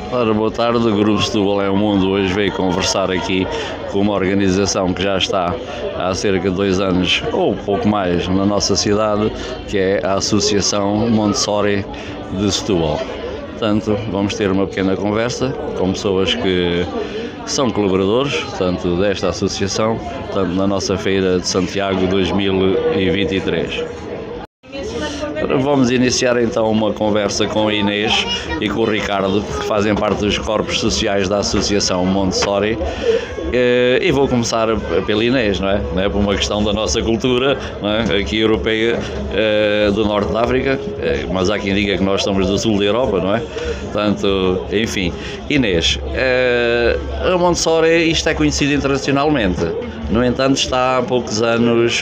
Ora, boa tarde, o Grupo Setúbal é o Mundo hoje veio conversar aqui com uma organização que já está há cerca de 2 anos ou pouco mais na nossa cidade, que é a Associação Montessori de Setúbal. Portanto, vamos ter uma pequena conversa com pessoas que são colaboradores, portanto, desta associação, portanto, na nossa Feira de Santiago 2023. Vamos iniciar então uma conversa com a Inês e com o Ricardo, que fazem parte dos corpos sociais da Associação Montessori. E vou começar pela Inês, não é? Por uma questão da nossa cultura, não é? Aqui europeia, do norte da África, mas há quem diga que nós somos do sul da Europa, não é? Portanto, enfim. Inês, a Montessori, isto é conhecido internacionalmente, no entanto está há poucos anos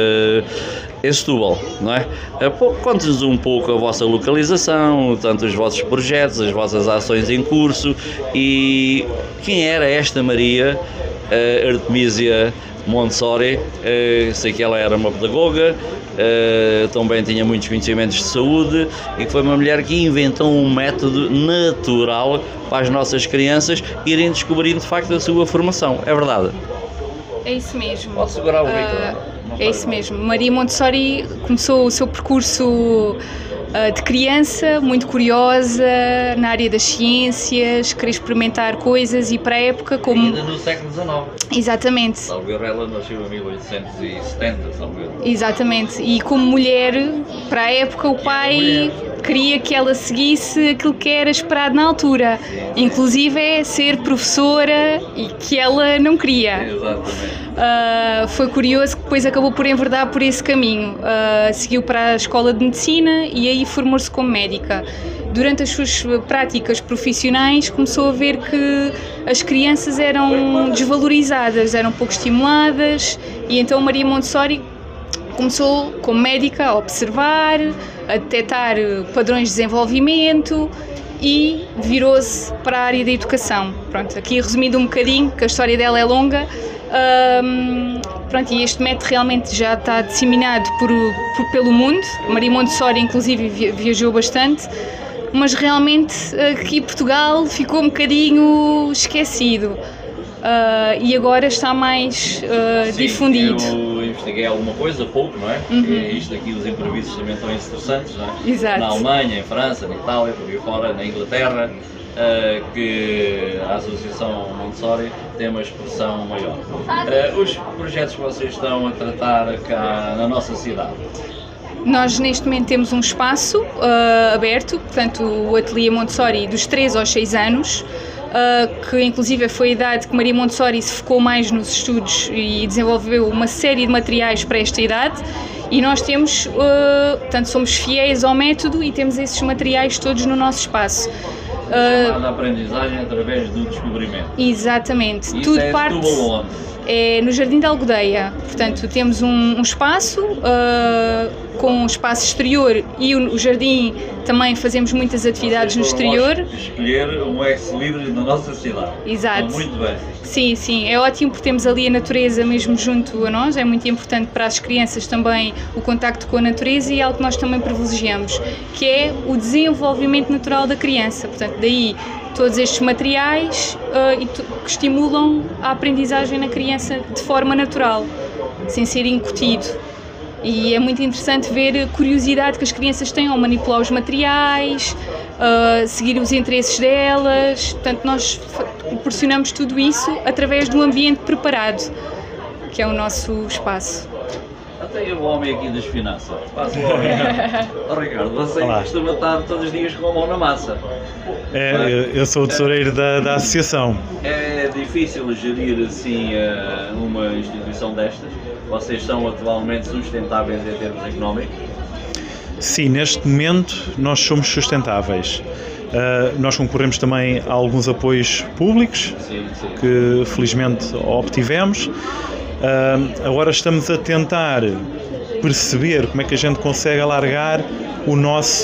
em Setúbal, não é? Conte-nos um pouco a vossa localização, tanto os vossos projetos, as vossas ações em curso e quem era esta Maria Artemisia Montessori. Sei que ela era uma pedagoga, também tinha muitos conhecimentos de saúde e que foi uma mulher que inventou um método natural para as nossas crianças irem descobrindo de facto a sua formação. É verdade? É isso mesmo. Pode segurar o microfone. É isso mesmo. Maria Montessori começou o seu percurso de criança, muito curiosa, na área das ciências, querer experimentar coisas e para a época como... Ainda no século XIX. Exatamente. Salve, ela nasceu em 1870, salve. Exatamente. E como mulher, para a época o pai queria que ela seguisse aquilo que era esperado na altura. Inclusive é ser professora e que ela não queria. Exatamente. Foi curioso que depois acabou por enverdar por esse caminho. Seguiu para a escola de medicina e aí formou-se como médica. Durante as suas práticas profissionais começou a ver que as crianças eram desvalorizadas, eram pouco estimuladas e então Maria Montessori começou como médica a observar, a detectar padrões de desenvolvimento e virou-se para a área da educação. Pronto, aqui resumindo um bocadinho, que a história dela é longa. Pronto, e este método realmente já está disseminado pelo mundo. Maria Montessori inclusive viajou bastante, mas realmente aqui em Portugal ficou um bocadinho esquecido e agora está mais difundido. Eu investiguei alguma coisa, pouco, não é? Porque isto aqui, os imprevistos também estão interessantes, não é? Exato. Na Alemanha, em França, na Itália, por aí fora, na Inglaterra, que a Associação Montessori tem uma expressão maior. Os projetos que vocês estão a tratar cá na nossa cidade? Nós neste momento temos um espaço aberto, portanto o Ateliê Montessori dos 3 aos 6 anos, que inclusive foi a idade que Maria Montessori se focou mais nos estudos e desenvolveu uma série de materiais para esta idade e nós temos, portanto somos fiéis ao método e temos esses materiais todos no nosso espaço. Chamada aprendizagem através do descobrimento. Exatamente. Isso Tudo é parte... É no Jardim da Algodeia, portanto temos um espaço com um espaço exterior e o jardim também fazemos muitas atividades no exterior. Escolher um ex-libris na nossa cidade. Exato. Então, muito bem. Sim, sim, é ótimo porque temos ali a natureza mesmo junto a nós, é muito importante para as crianças também o contacto com a natureza e é algo que nós também privilegiamos, que é o desenvolvimento natural da criança, portanto daí todos estes materiais que estimulam a aprendizagem na criança de forma natural, sem ser incutido. E é muito interessante ver a curiosidade que as crianças têm ao manipular os materiais, seguir os interesses delas. Portanto, nós proporcionamos tudo isso através de um ambiente preparado, que é o nosso espaço. Até o homem aqui das finanças. Passa o homem. Oh, Ricardo, você costuma estar todos os dias com a mão na massa. Eu sou o tesoureiro da associação. É difícil gerir assim uma instituição destas? Vocês são atualmente sustentáveis em termos económicos? Sim, neste momento nós somos sustentáveis. Nós concorremos também a alguns apoios públicos, que felizmente obtivemos. Agora estamos a tentar perceber como é que a gente consegue alargar o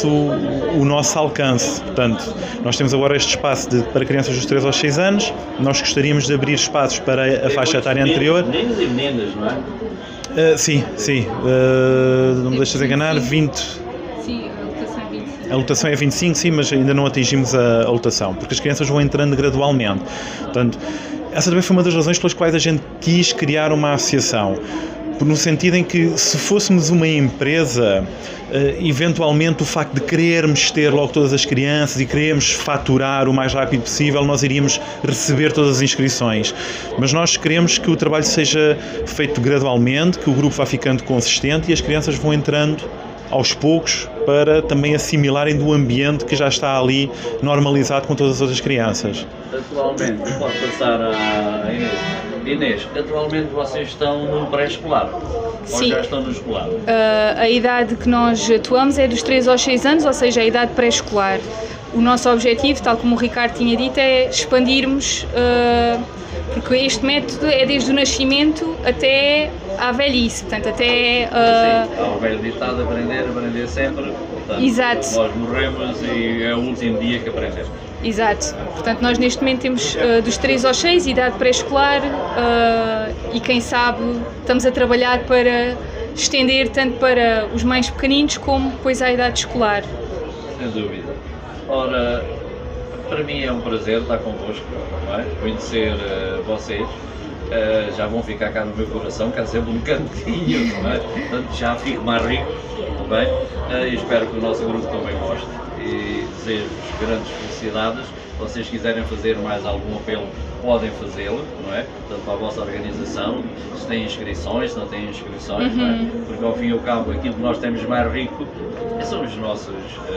nosso alcance. Portanto, nós temos agora este espaço para crianças dos 3 aos 6 anos, nós gostaríamos de abrir espaços para a faixa etária anterior. Meninos e meninas, não é? Sim, não me deixas enganar, 20... Sim, a educação é 25. A lotação é 25, sim, mas ainda não atingimos a lotação, porque as crianças vão entrando gradualmente. Portanto, essa também foi uma das razões pelas quais a gente quis criar uma associação. No sentido em que, se fôssemos uma empresa, eventualmente o facto de querermos ter logo todas as crianças e querermos faturar o mais rápido possível, nós iríamos receber todas as inscrições. Mas nós queremos que o trabalho seja feito gradualmente, que o grupo vá ficando consistente e as crianças vão entrando aos poucos para também assimilarem do ambiente que já está ali normalizado com todas as outras crianças. Atualmente, pode passar a Inês. Inês, atualmente vocês estão no pré-escolar? Sim. Ou já estão no escolar? A idade que nós atuamos é dos 3 aos 6 anos, ou seja, a idade pré-escolar. O nosso objetivo, tal como o Ricardo tinha dito, é expandirmos, porque este método é desde o nascimento até à velhice, portanto, até... Sim, o velho ditado, aprender sempre. Portanto, exato. Nós morremos e é o último dia que aprendemos. Exato. Portanto, nós neste momento temos dos 3 aos 6, idade pré-escolar, e quem sabe estamos a trabalhar para estender tanto para os mais pequeninos como depois à idade escolar. Sem dúvida. Ora, para mim é um prazer estar convosco, não é? Conhecer vocês. Já vão ficar cá no meu coração, cá sempre um cantinho, não é? Portanto, já fico mais rico, também. E espero que o nosso grupo também goste e desejo-vos grandes felicidades. Se vocês quiserem fazer mais algum apelo, podem fazê-lo, não é? Portanto, para a vossa organização, se têm inscrições, se não têm inscrições, não é? Porque ao fim e ao cabo, aquilo que nós temos mais rico são os nossos,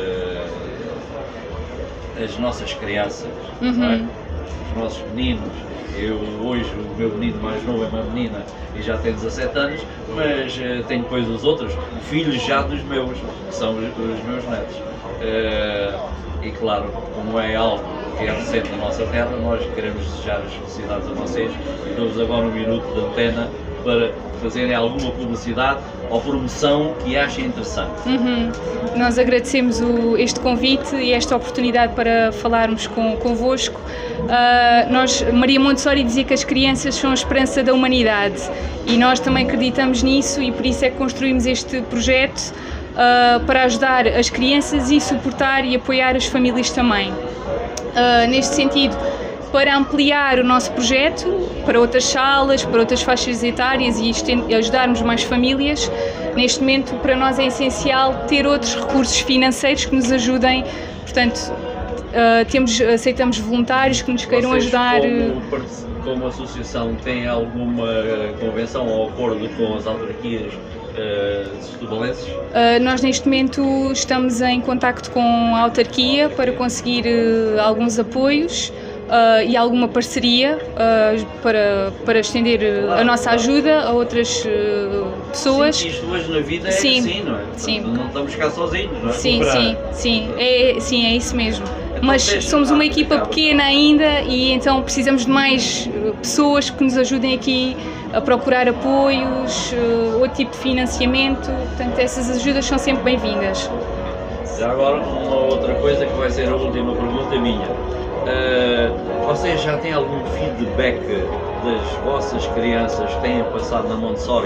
as nossas crianças, não é? Os nossos meninos. Eu hoje, o meu menino mais novo é uma menina e já tem 17 anos, mas tenho depois os outros filhos já dos meus, que são os meus netos. E claro, como é algo que é recente na nossa terra, nós queremos desejar as felicidades a vocês e dou-vos agora um minuto de antena para fazerem alguma publicidade ou promoção que achem interessante. Nós agradecemos este convite e esta oportunidade para falarmos convosco. Maria Montessori dizia que as crianças são a esperança da humanidade e nós também acreditamos nisso e por isso é que construímos este projeto para ajudar as crianças e suportar e apoiar as famílias também. Neste sentido, para ampliar o nosso projeto para outras salas, para outras faixas etárias e ajudarmos mais famílias, neste momento para nós é essencial ter outros recursos financeiros que nos ajudem, portanto aceitamos voluntários que nos queiram ajudar. Como associação, tem alguma convenção ou acordo com as autarquias setubalenses? Nós neste momento estamos em contacto com a autarquia para conseguir alguns apoios e alguma parceria para estender a nossa ajuda a outras pessoas. Sim, isto hoje na vida é assim, não é? Sim. Não estamos cá sozinhos, não é? Sim, é isso mesmo. Mas somos uma equipa pequena ainda e então precisamos de mais pessoas que nos ajudem aqui a procurar apoios, outro tipo de financiamento, portanto essas ajudas são sempre bem-vindas. Já agora uma outra coisa que vai ser a última pergunta minha. Vocês já têm algum feedback das vossas crianças que têm passado na Montessori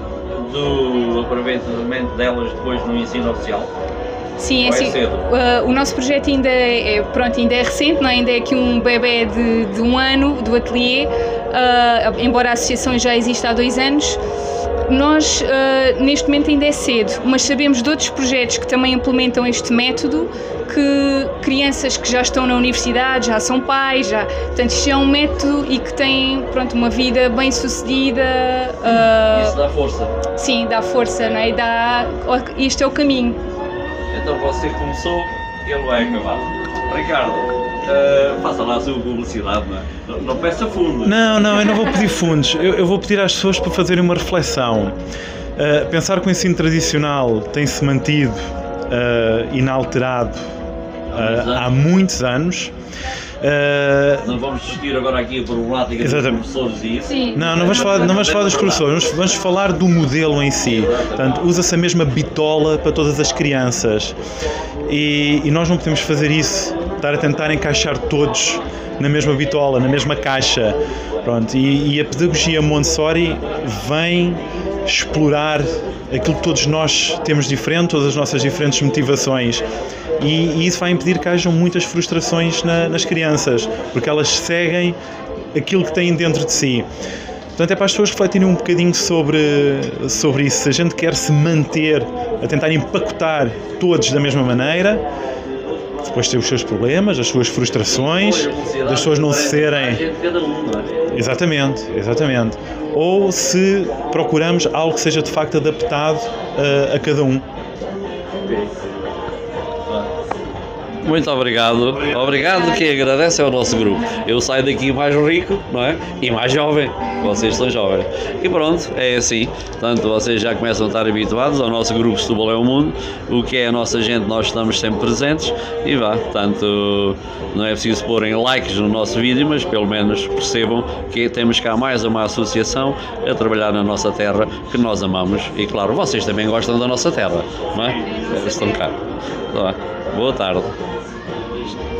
do aproveitamento delas depois no ensino oficial? Sim, é assim, o nosso projeto ainda é recente, não é? Ainda é aqui um bebê de 1 ano do ateliê, embora a associação já exista há 2 anos. Nós, neste momento ainda é cedo, mas sabemos de outros projetos que também implementam este método, que crianças que já estão na universidade, já são pais, portanto isto é um método e que têm, uma vida bem sucedida. Isso dá força. Sim, dá força, não é? Este é o caminho. Então você começou, ele vai acabar. Ricardo, faça lá a sua publicidade, não peça fundos. Não, eu não vou pedir fundos. Eu vou pedir às pessoas para fazerem uma reflexão. Pensar que o ensino tradicional tem-se mantido inalterado há muitos anos. Não vamos discutir agora aqui a problemática dos professores e isso. Não vamos falar dos professores, vamos falar do modelo em si. Portanto, usa-se a mesma bitola para todas as crianças e nós não podemos fazer isso, estar a tentar encaixar todos na mesma bitola, na mesma caixa. Pronto, e a pedagogia Montessori vem explorar aquilo que todos nós temos diferente, todas as nossas diferentes motivações. E isso vai impedir que hajam muitas frustrações nas crianças, porque elas seguem aquilo que têm dentro de si. Portanto, é para as pessoas refletirem um bocadinho sobre isso. Se a gente quer se manter a tentar empacotar todos da mesma maneira, depois tem os seus problemas, as suas frustrações, das pessoas não serem... Exatamente. Ou se procuramos algo que seja de facto adaptado a cada um. Muito obrigado. Obrigado, que agradece ao nosso grupo. Eu saio daqui mais rico, não é? E mais jovem. Vocês são jovens. E pronto, é assim. Portanto, vocês já começam a estar habituados ao nosso grupo Setúbal é o Mundo. O que é a nossa gente, nós estamos sempre presentes. E vá, portanto, não é preciso porem likes no nosso vídeo, mas pelo menos percebam que temos cá mais uma associação a trabalhar na nossa terra, que nós amamos. E claro, vocês também gostam da nossa terra, não é? Estão cá. Boa tarde.